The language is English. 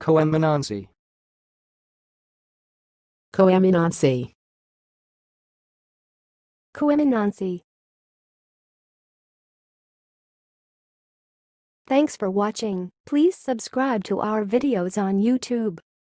coeminency, coeminency, coeminency. Thanks for watching. Please subscribe to our videos on YouTube.